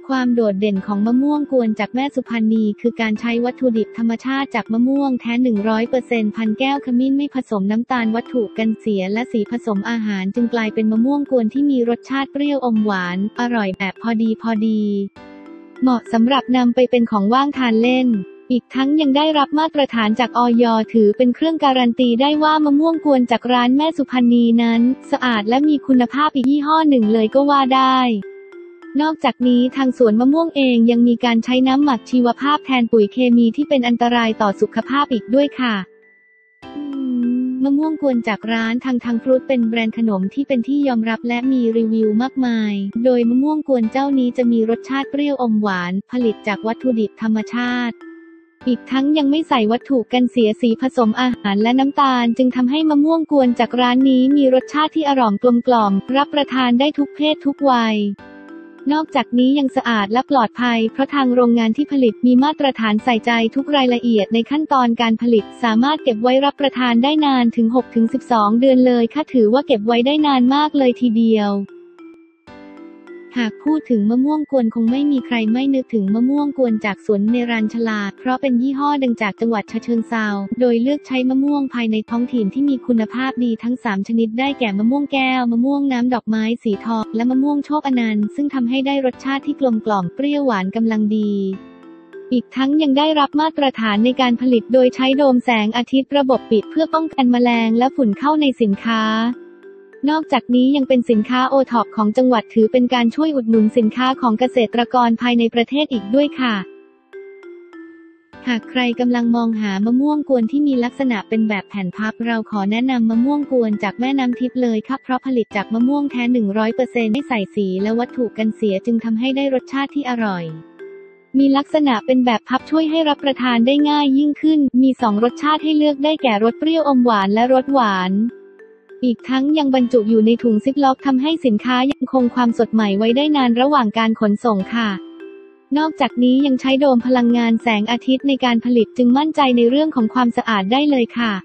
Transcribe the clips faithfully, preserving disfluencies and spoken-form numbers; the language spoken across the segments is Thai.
ความโดดเด่นของมะม่วงกวนจากแม่สุพรรณีคือการใช้วัตถุดิบธรรมชาติจากมะม่วงแท้ หนึ่งร้อยเปอร์เซ็นต์ พันแก้วขมิ้นไม่ผสมน้ำตาลวัตถุกันเสียและสีผสมอาหารจึงกลายเป็นมะม่วงกวนที่มีรสชาติเปรี้ยวอมหวานอร่อยแบบพอดีพอดีเหมาะสำหรับนำไปเป็นของว่างทานเล่นอีกทั้งยังได้รับมาตรฐานจากอย ถือเป็นเครื่องการันตีได้ว่ามะม่วงกวนจากร้านแม่สุพรรณีนั้นสะอาดและมีคุณภาพอีกยี่ห้อหนึ่งเลยก็ว่าได้นอกจากนี้ทางสวนมะม่วงเองยังมีการใช้น้ำหมักชีวภาพแทนปุ๋ยเคมีที่เป็นอันตรายต่อสุขภาพอีกด้วยค่ะมะม่วงกวนจากร้านทางทางฟรุตเป็นแบรนด์ขนมที่เป็นที่ยอมรับและมีรีวิวมากมายโดยมะม่วงกวนเจ้านี้จะมีรสชาติเปรี้ยวอมหวานผลิตจากวัตถุดิบธรรมชาติอีกทั้งยังไม่ใส่วัตถุกันเสียสีผสมอาหารและน้ำตาลจึงทำให้มะม่วงกวนจากร้านนี้มีรสชาติที่อร่อยกลมกล่อมรับประทานได้ทุกเพศทุกวัยนอกจากนี้ยังสะอาดและปลอดภัยเพราะทางโรงงานที่ผลิตมีมาตรฐานใส่ใจทุกรายละเอียดในขั้นตอนการผลิตสามารถเก็บไว้รับประทานได้นานถึง หกถึงสิบสอง เดือนเลยค่ะถือว่าเก็บไว้ได้นานมากเลยทีเดียวหากพูดถึงมะม่วงกวนคงไม่มีใครไม่นึกถึงมะม่วงกวนจากสวนเนรัญชลาเพราะเป็นยี่ห้อดังจากจังหวัดฉะเชิงเทราโดยเลือกใช้มะม่วงภายในท้องถิ่นที่มีคุณภาพดีทั้งสามชนิดได้แก่มะม่วงแก้วมะม่วงน้ำดอกไม้สีทองและมะม่วงโชคอนันต์ซึ่งทำให้ได้รสชาติที่กลมกล่อมเปรี้ยวหวานกำลังดีอีกทั้งยังได้รับมาตรฐานในการผลิตโดยใช้โดมแสงอาทิตย์ระบบปิดเพื่อป้องกันแมลงและฝุ่นเข้าในสินค้านอกจากนี้ยังเป็นสินค้าโอท็อปของจังหวัดถือเป็นการช่วยอุดหนุนสินค้าของเกษตรกรภายในประเทศอีกด้วยค่ะหากใครกำลังมองหามะม่วงกวนที่มีลักษณะเป็นแบบแผ่นพับเราขอแนะนำมะม่วงกวนจากแม่น้ำทิพย์เลยค่ะเพราะผลิตจากมะม่วงแท้ หนึ่งร้อยเปอร์เซ็นต์ ไม่ใส่สีและวัตถุกันเสียจึงทำให้ได้รสชาติที่อร่อยมีลักษณะเป็นแบบพับช่วยให้รับประทานได้ง่ายยิ่งขึ้นมีสองรสชาติให้เลือกได้แก่รสเปรี้ยวอมหวานและรสหวานอีกทั้งยังบรรจุอยู่ในถุงซิปล็อกทำให้สินค้ายังคงความสดใหม่ไว้ได้นานระหว่างการขนส่งค่ะนอกจากนี้ยังใช้โดมพลังงานแสงอาทิตย์ในการผลิตจึงมั่นใจในเรื่องของความสะอาดได้เลยค่ะ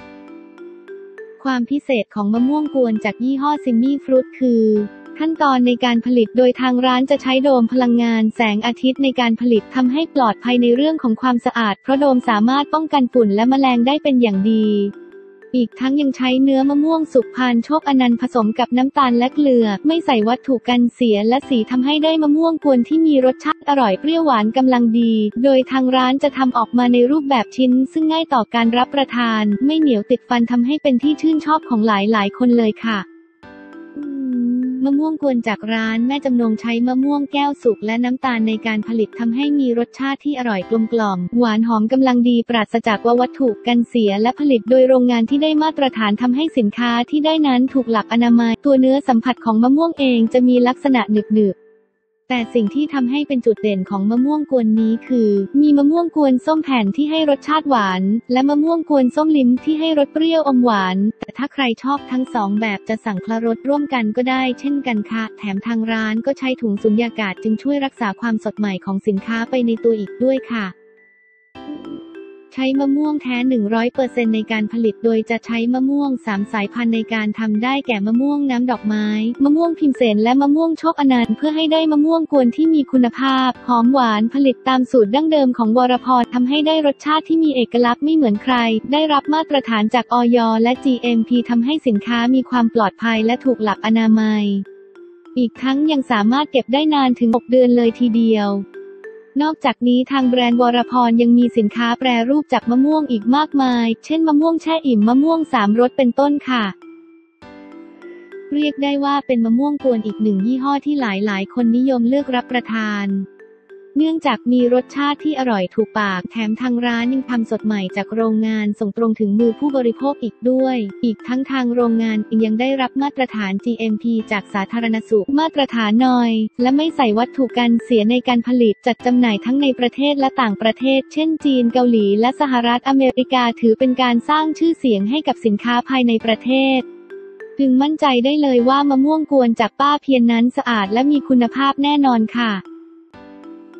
ความพิเศษของมะม่วงกวนจากยี่ห้อซิมมี่ฟรุตคือขั้นตอนในการผลิตโดยทางร้านจะใช้โดมพลังงานแสงอาทิตย์ในการผลิตทำให้ปลอดภัยในเรื่องของความสะอาดเพราะโดมสามารถป้องกันฝุ่นและแมลงได้เป็นอย่างดีอีกทั้งยังใช้เนื้อมะม่วงสุกพานโชคอนันต์ผสมกับน้ำตาลและเกลือไม่ใส่วัตถุกันเสียและสีทำให้ได้มะม่วงกวนที่มีรสชาติอร่อยเปรี้ยวหวานกำลังดีโดยทางร้านจะทำออกมาในรูปแบบชิ้นซึ่งง่ายต่อการรับประทานไม่เหนียวติดฟันทำให้เป็นที่ชื่นชอบของหลายๆคนเลยค่ะมะม่วงกวนจากร้านแม่จำนงใช้มะม่วงแก้วสุกและน้ำตาลในการผลิตทำให้มีรสชาติที่อร่อยกลมกล่อมหวานหอมกำลังดีปราศจากวัตถุกันเสียและผลิตโดยโรงงานที่ได้มาตรฐานทำให้สินค้าที่ได้นั้นถูกหลักอนามัยตัวเนื้อสัมผัสของมะม่วงเองจะมีลักษณะหนึบๆแต่สิ่งที่ทำให้เป็นจุดเด่นของมะม่วงกวนนี้คือมีมะม่วงกวนส้มแผ่นที่ให้รสชาติหวานและมะม่วงกวนส้มลิ้มที่ให้รสเปรี้ยวอมหวานแต่ถ้าใครชอบทั้งสองแบบจะสั่งคละรสร่วมกันก็ได้เช่นกันค่ะแถมทางร้านก็ใช้ถุงสุญญากาศจึงช่วยรักษาความสดใหม่ของสินค้าไปในตัวอีกด้วยค่ะใช้มะม่วงแท้ หนึ่งร้อยเปอร์เซ็นต์ ในการผลิตโดยจะใช้มะม่วงสามสายพันธุ์ในการทำได้แก่มะม่วงน้ำดอกไม้มะม่วงพิมเสนและมะม่วงโชคอนันต์เพื่อให้ได้มะม่วงกวนที่มีคุณภาพหอมหวานผลิตตามสูตรดั้งเดิมของวรพรทำให้ได้รสชาติที่มีเอกลักษณ์ไม่เหมือนใครได้รับมาตรฐานจากอย และ จี เอ็ม พี ทำให้สินค้ามีความปลอดภัยและถูกหลักอนามัยอีกทั้งยังสามารถเก็บได้นานถึงหกเดือนเลยทีเดียวนอกจากนี้ทางแบรนด์วรพรยังมีสินค้าแปรรูปจากมะม่วงอีกมากมายเช่นมะม่วงแช่อิ่มมะม่วงสามรสเป็นต้นค่ะเรียกได้ว่าเป็นมะม่วงกวนอีกหนึ่งยี่ห้อที่หลายๆคนนิยมเลือกรับประทานเนื่องจากมีรสชาติที่อร่อยถูกปากแถมทางร้านยังทำสดใหม่จากโรงงานส่งตรงถึงมือผู้บริโภคอีกด้วยอีกทั้งทางโรงงานยังได้รับมาตรฐาน จี เอ็ม พี จากสาธารณสุขมาตรฐานนอยและไม่ใส่วัตถุกันเสียในการผลิตจัดจำหน่ายทั้งในประเทศและต่างประเทศเช่นจีนเกาหลีและสหรัฐอเมริกาถือเป็นการสร้างชื่อเสียงให้กับสินค้าภายในประเทศจึงมั่นใจได้เลยว่ามะม่วงกวนจากป้าเพียรนั้นสะอาดและมีคุณภาพแน่นอนค่ะ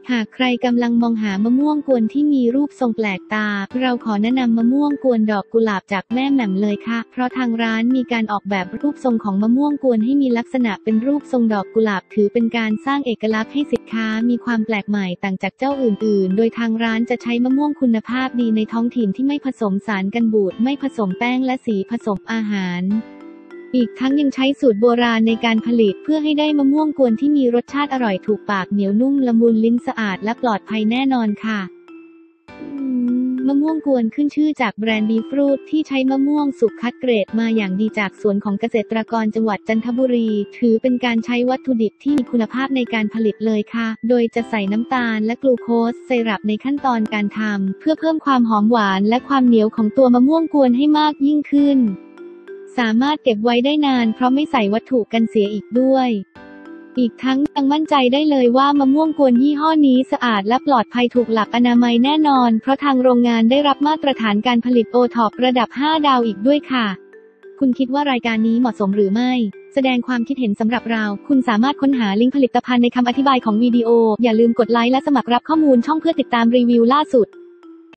หากใครกำลังมองหามะม่วงกวนที่มีรูปทรงแปลกตาเราขอแนะนำมะม่วงกวนดอกกุหลาบจากแม่แหม่มเลยค่ะเพราะทางร้านมีการออกแบบรูปทรงของมะม่วงกวนให้มีลักษณะเป็นรูปทรงดอกกุหลาบถือเป็นการสร้างเอกลักษณ์ให้สินค้ามีความแปลกใหม่ต่างจากเจ้าอื่นๆโดยทางร้านจะใช้มะม่วงคุณภาพดีในท้องถิ่นที่ไม่ผสมสารกันบูดไม่ผสมแป้งและสีผสมอาหารอีกทั้งยังใช้สูตรโบราณในการผลิตเพื่อให้ได้มะม่วงกวนที่มีรสชาติอร่อยถูกปากเหนียวนุ่มละมุนลิ้นสะอาดและปลอดภัยแน่นอนค่ะมะม่วงกวนขึ้นชื่อจากแบรนด์บีฟรูทที่ใช้มะม่วงสุกคัดเกรดมาอย่างดีจากสวนของเกษตรกรจังหวัดจันทบุรีถือเป็นการใช้วัตถุดิบที่มีคุณภาพในการผลิตเลยค่ะโดยจะใส่น้ำตาลและกลูโคสไซรัปในขั้นตอนการทำเพื่อเพิ่มความหอมหวานและความเหนียวของตัวมะม่วงกวนให้มากยิ่งขึ้นสามารถเก็บไว้ได้นานเพราะไม่ใส่วัตถุกันเสียอีกด้วยอีกทั้งยังมั่นใจได้เลยว่ามะม่วงกวนยี่ห้อนี้สะอาดและปลอดภัยถูกหลักอนามัยแน่นอนเพราะทางโรงงานได้รับมาตรฐานการผลิตโอท็อประดับห้าดาวอีกด้วยค่ะคุณคิดว่ารายการนี้เหมาะสมหรือไม่แสดงความคิดเห็นสำหรับเราคุณสามารถค้นหาลิงก์ผลิตภัณฑ์ในคำอธิบายของวิดีโออย่าลืมกดไลค์และสมัครรับข้อมูลช่องเพื่อติดตามรีวิวล่าสุด